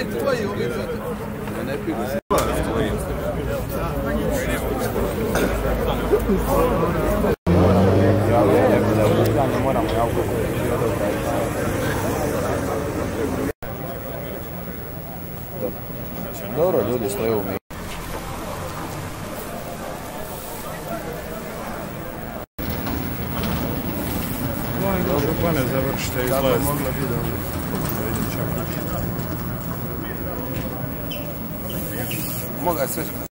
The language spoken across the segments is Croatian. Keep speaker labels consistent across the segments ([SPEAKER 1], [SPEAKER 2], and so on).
[SPEAKER 1] tvoji uvježete. Ne pigu se. Dobro, ljudi stoje u mi.
[SPEAKER 2] Dobro, plane završite i izlazite.
[SPEAKER 1] Kako mogla biti dobro? Moga sve što...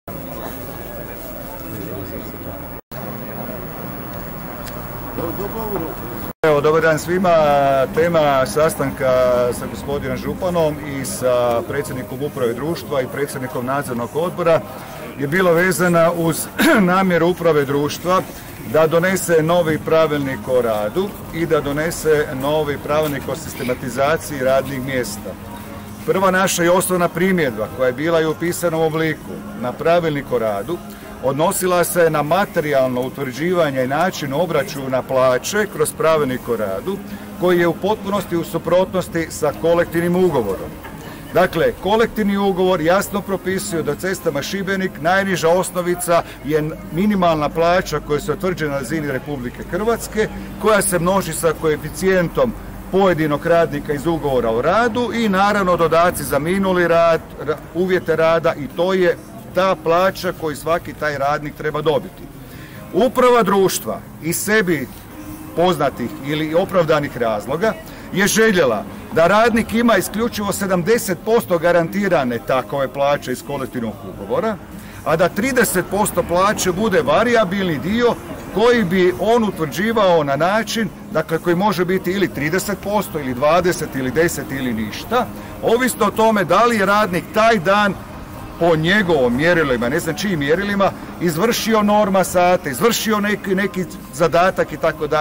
[SPEAKER 2] Evo, dobar dan svima. Tema sastanka sa gospodinom županom i sa predsjednikom uprave društva i predsjednikom nadzornog odbora je bila vezana uz namjeru uprave društva da donese novi pravilnik o radu i da donese novi pravilnik o sistematizaciji radnih mjesta. Prva naša i osnovna primjedba koja je bila i u pisanom obliku na pravilnik o radu odnosila se na materijalno utvrđivanje i način obračuna plaće kroz pravilnik o radu koji je u potpunosti u suprotnosti sa kolektivnim ugovorom. Dakle, kolektivni ugovor jasno propisuje da cestama Šibenik najniža osnovica je minimalna plaća koja se utvrđuje na razini Republike Hrvatske, koja se množi sa koeficijentom pojedinog radnika iz ugovora o radu i naravno dodaci za minuli rad, uvjete rada i to je ta plaća koju svaki taj radnik treba dobiti. Uprava društva iz sebi poznatih ili opravdanih razloga je željela da radnik ima isključivo 70% garantirane takove plaće iz kolektivnog ugovora, a da 30% plaće bude varijabilni dio koji bi on utvrđivao na način, dakle koji može biti ili 30% ili 20 ili 10 ili ništa, ovisno o tome da li je radnik taj dan po njegovom mjerilima, ne znam čijim mjerilima, izvršio norma sata, izvršio neki zadatak itd.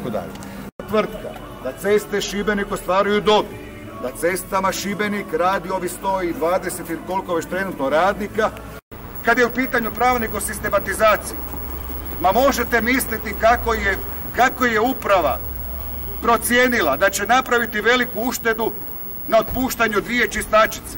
[SPEAKER 2] Tvrtka da ceste Šibenik ostvaruju dobit, da cestama Šibenik radi ovi 120 ili koliko već trenutno radnika. Kad je u pitanju pravilnik o sistematizaciji, ma možete misliti kako je uprava procijenila da će napraviti veliku uštedu na otpuštanju 2 čistačice.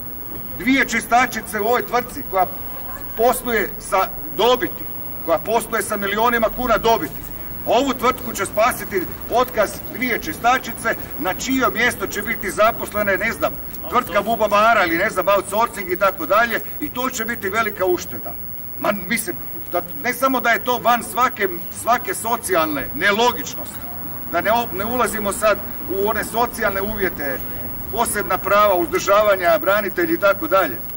[SPEAKER 2] 2 čistačice u ovoj tvrtci koja posluje sa dobiti, koja posluje sa milionima kuna dobiti. Ovu tvrtku će spasiti otkaz 2 čistačice na čije mjesto će biti zaposlene, ne znam, tvrtka Bubamara ili ne znam, outsourcing i tako dalje i to će biti velika ušteda. Mislim, ne samo da je to van svake socijalne nelogičnosti, da ne ulazimo sad u one socijalne uvjete, posebna prava, uzdržavanja, branitelji i tako dalje.